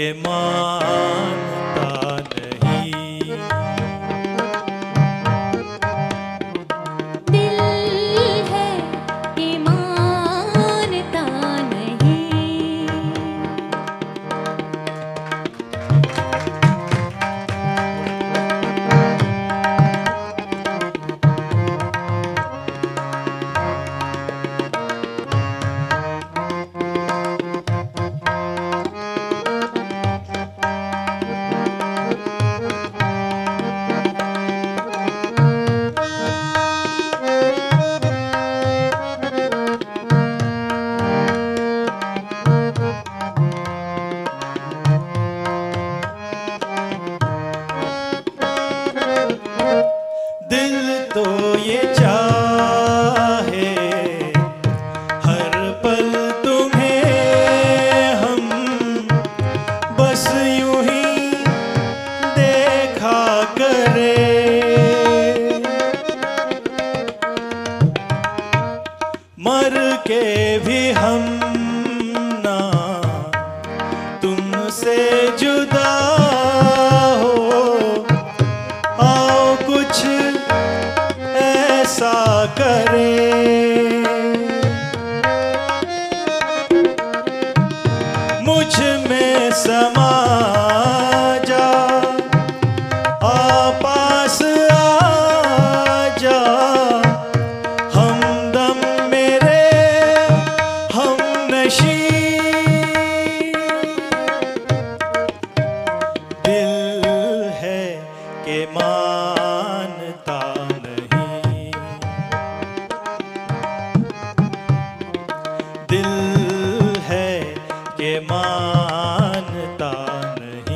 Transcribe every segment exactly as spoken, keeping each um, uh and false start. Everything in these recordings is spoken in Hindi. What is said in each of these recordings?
के मानता नहीं। दिल है कि मानता नहीं। दिल तो ये चाहे हर पल तुम्हें हम बस यूं ही देखा करे। मर के भी हम ना तुमसे जुदा हो, आओ कुछ ऐसा करे। मुझ में समा जा, आ पास आ जा, हमदम मेरे हमनशी। दिल है कि मानता नहीं। दिल है कि मानता नहीं।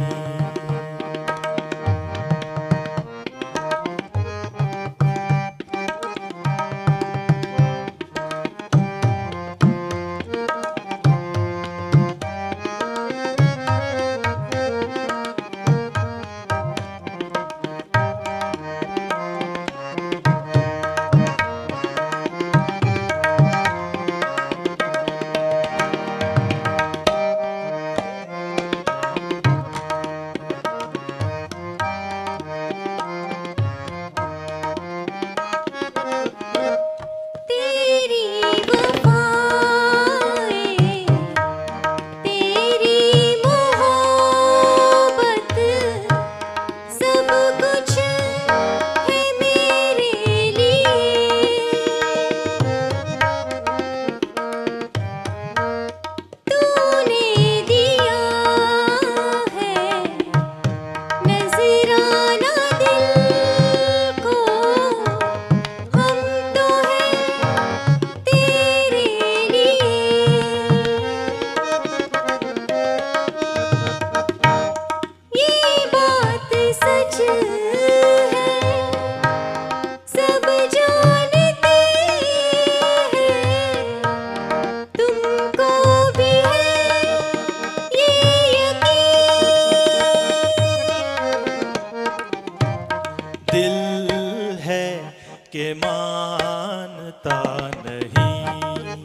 दिल है कि मानता नहीं।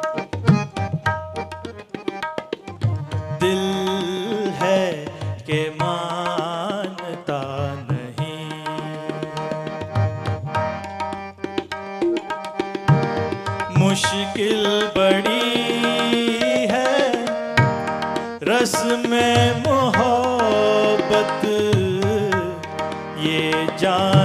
दिल है कि मानता नहीं। मुश्किल बड़ी है रस में मोहब्बत ये जान